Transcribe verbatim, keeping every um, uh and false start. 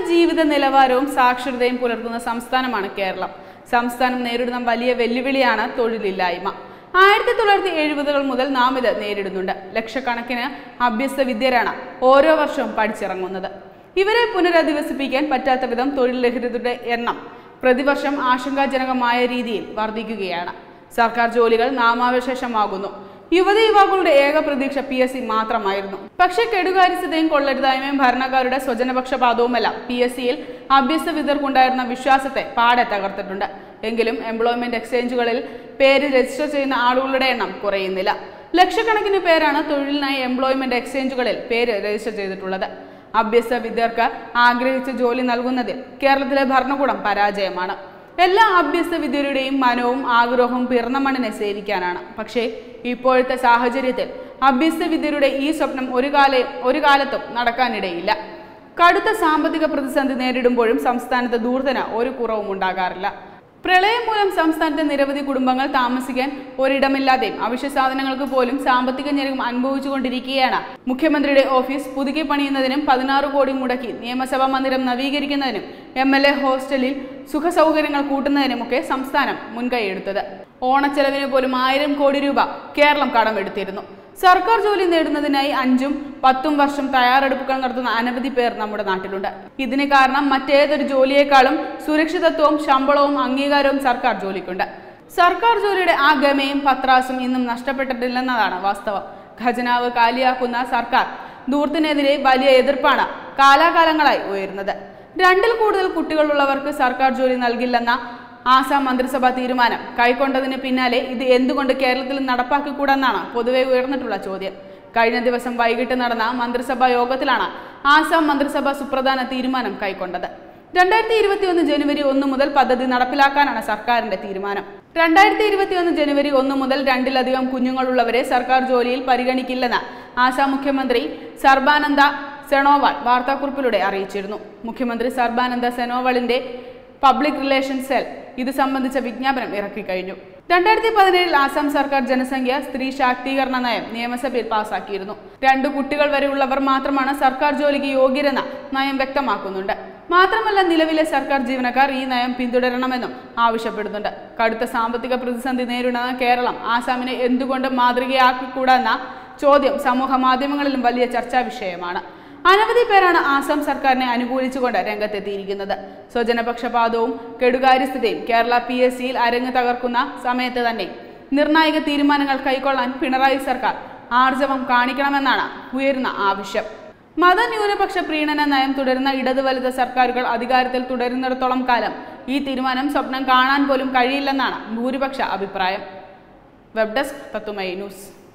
ജീവിത നിലവാരവും സാക്ഷരതയും പുലർത്തുന്ന സംസ്ഥാനമാണ് കേരളം. സംസ്ഥാനം നേരിടുന്ന വലിയ വെല്ലുവിളിയാണ് തൊഴിലില്ലായ്മ. ആയിരത്തി തൊള്ളായിരത്തി എഴുപതുകൾ മുതൽ നാം ഇത് നേരിടുന്നുണ്ട്. ലക്ഷക്കണക്കിന് അഭ്യസ്ത വിദ്യരാണ് ഓരോ വർഷവും പഠിച്ചിറങ്ങുന്നത്. ഇവരെ പുനരധിവസിപ്പിക്കാൻ പറ്റാത്ത വിധം തൊഴിൽ രഹിതരുടെ എണ്ണം പ്രതിവർഷം ആശങ്കാജനകമായ രീതിയിൽ വർദ്ധിക്കുകയാണ്. സർക്കാർ ജോലികൾ നാമാവശേഷമാകുന്നു. യുവതി യുവാക്കളുടെ ഏക പ്രതീക്ഷ പി എസ് സി മാത്രമായിരുന്നു. പക്ഷേ കെടുകാര്യസ്ഥതയും കൊള്ളരുതായ്മയും ഭരണക്കാരുടെ സ്വജനപക്ഷപാതവുമെല്ലാം പി എസ് സിയിൽ അഭ്യസ്ത വിദർക്കുണ്ടായിരുന്ന വിശ്വാസത്തെ പാടെ തകർത്തിട്ടുണ്ട്. എങ്കിലും എംപ്ലോയ്മെന്റ് എക്സ്ചേഞ്ചുകളിൽ പേര് രജിസ്റ്റർ ചെയ്യുന്ന ആളുകളുടെ എണ്ണം കുറയുന്നില്ല. ലക്ഷക്കണക്കിന് പേരാണ് തൊഴിലിനായി എംപ്ലോയ്മെന്റ് എക്സ്ചേഞ്ചുകളിൽ പേര് രജിസ്റ്റർ ചെയ്തിട്ടുള്ളത്. അഭ്യസ്ത വിദ്യർക്ക് ആഗ്രഹിച്ച ജോലി നൽകുന്നതിൽ കേരളത്തിലെ ഭരണകൂടം പരാജയമാണ്. എല്ലാ അഭ്യസ്ത വിദ്യരുടെയും മനവും ആഗ്രഹവും പിറന്ന മണ്ണിനെ സേവിക്കാനാണ്. പക്ഷേ ഇപ്പോഴത്തെ സാഹചര്യത്തിൽ അഭ്യസ്ത വിദ്യരുടെ ഈ സ്വപ്നം ഒരു കാല ഒരു കാലത്തും നടക്കാനിടയില്ല. കടുത്ത സാമ്പത്തിക പ്രതിസന്ധി നേരിടുമ്പോഴും സംസ്ഥാനത്ത് ധൂർത്തന് ഒരു കുറവും ഉണ്ടാകാറില്ല. പ്രളയം മൂലം സംസ്ഥാനത്തെ നിരവധി കുടുംബങ്ങൾ താമസിക്കാൻ ഒരിടമില്ലാതെയും അവശ്യ സാധനങ്ങൾക്ക് പോലും സാമ്പത്തിക ഞെരുക്കം അനുഭവിച്ചുകൊണ്ടിരിക്കുകയാണ്. മുഖ്യമന്ത്രിയുടെ ഓഫീസ് പുതുക്കി പണിയുന്നതിനും പതിനാറ് കോടി മുടക്കി നിയമസഭാ മന്ദിരം നവീകരിക്കുന്നതിനും എം എൽ എ ഹോസ്റ്റലിൽ സുഖസൗകര്യങ്ങൾ കൂട്ടുന്നതിനുമൊക്കെ സംസ്ഥാനം മുൻകൈയെടുത്തത്. ഓണച്ചെലവിന് പോലും ആയിരം കോടി രൂപ കേരളം കടമെടുത്തിരുന്നു. സർക്കാർ ജോലി നേടുന്നതിനായി അഞ്ചും പത്തും വർഷം തയ്യാറെടുപ്പുകൾ നടത്തുന്ന അനവധി പേർ നമ്മുടെ നാട്ടിലുണ്ട്. ഇതിന് കാരണം മറ്റേതൊരു ജോലിയേക്കാളും സുരക്ഷിതത്വവും ശമ്പളവും അംഗീകാരവും സർക്കാർ ജോലിക്കുണ്ട്. സർക്കാർ ജോലിയുടെ ആ ഗമയും പത്രാസും ഇന്നും നഷ്ടപ്പെട്ടിട്ടില്ലെന്നതാണ് വാസ്തവം. ഖജനാവ് കാലിയാക്കുന്ന സർക്കാർ ധൂർത്തിനെതിരെ വലിയ എതിർപ്പാണ് കാലാകാലങ്ങളായി ഉയരുന്നത്. രണ്ടിൽ കൂടുതൽ കുട്ടികളുള്ളവർക്ക് സർക്കാർ ജോലി നൽകില്ലെന്ന ആസാം മന്ത്രിസഭാ തീരുമാനം കൈക്കൊണ്ടതിന് പിന്നാലെ ഇത് എന്തുകൊണ്ട് കേരളത്തിൽ നടപ്പാക്കിക്കൂടെന്നാണ് പൊതുവെ ഉയർന്നിട്ടുള്ള ചോദ്യം. കഴിഞ്ഞ ദിവസം വൈകിട്ട് നടന്ന മന്ത്രിസഭാ യോഗത്തിലാണ് ആസാം മന്ത്രിസഭ സുപ്രധാന തീരുമാനം കൈക്കൊണ്ടത്. രണ്ടായിരത്തി ഇരുപത്തി ഒന്ന് ജനുവരി ഒന്ന് മുതൽ പദ്ധതി നടപ്പിലാക്കാനാണ് സർക്കാരിന്റെ തീരുമാനം. രണ്ടായിരത്തി ഇരുപത്തി ഒന്ന് ജനുവരി ഒന്ന് മുതൽ രണ്ടിലധികം കുഞ്ഞുങ്ങളുള്ളവരെ സർക്കാർ ജോലിയിൽ പരിഗണിക്കില്ലെന്ന് ആസാം മുഖ്യമന്ത്രി സർബാനന്ദ സോനോവാൾ വാർത്താക്കുറിപ്പിലൂടെ അറിയിച്ചിരുന്നു. മുഖ്യമന്ത്രി സർബാനന്ദ സോനോവാളിന്റെ പബ്ലിക് റിലേഷൻ സെൽ ഇത് സംബന്ധിച്ച വിജ്ഞാപനം ഇറക്കിക്കഴിഞ്ഞു. രണ്ടായിരത്തി പതിനേഴിൽ ആസാം സർക്കാർ ജനസംഖ്യ സ്ത്രീ ശാക്തീകരണ നയം നിയമസഭയിൽ പാസാക്കിയിരുന്നു. രണ്ടു കുട്ടികൾ വരെയുള്ളവർ മാത്രമാണ് സർക്കാർ ജോലിക്ക് യോഗ്യരെന്ന നയം വ്യക്തമാക്കുന്നുണ്ട്. മാത്രമല്ല നിലവിലെ സർക്കാർ ജീവനക്കാർ ഈ നയം പിന്തുടരണമെന്നും ആവശ്യപ്പെടുന്നുണ്ട്. കടുത്ത സാമ്പത്തിക പ്രതിസന്ധി നേരിടുന്ന കേരളം ആസാമിനെ എന്തുകൊണ്ട് മാതൃകയാക്കിക്കൂടെന്ന ചോദ്യം സമൂഹ മാധ്യമങ്ങളിലും വലിയ ചർച്ചാ വിഷയമാണ്. അനവധി പേരാണ് ആസാം സർക്കാരിനെ അനുകൂലിച്ചുകൊണ്ട് രംഗത്തെത്തിയിരിക്കുന്നത്. സ്വജനപക്ഷപാതവും കെടുകാര്യസ്ഥതയും കേരള പി എസ് സിയിൽ അരങ്ങ് തകർക്കുന്ന സമയത്ത് തന്നെ നിർണായക തീരുമാനങ്ങൾ കൈക്കൊള്ളാൻ പിണറായി സർക്കാർ ആർജവം കാണിക്കണമെന്നാണ് ഉയരുന്ന ആവശ്യം. മതന്യൂനപക്ഷ പ്രീണന നയം തുടരുന്ന ഇടത് വലത് സർക്കാരുകൾ അധികാരത്തിൽ തുടരുന്നിടത്തോളം കാലം ഈ തീരുമാനം സ്വപ്നം കാണാൻ പോലും കഴിയില്ലെന്നാണ് ഭൂരിപക്ഷ അഭിപ്രായം. Web desk Thathumai news.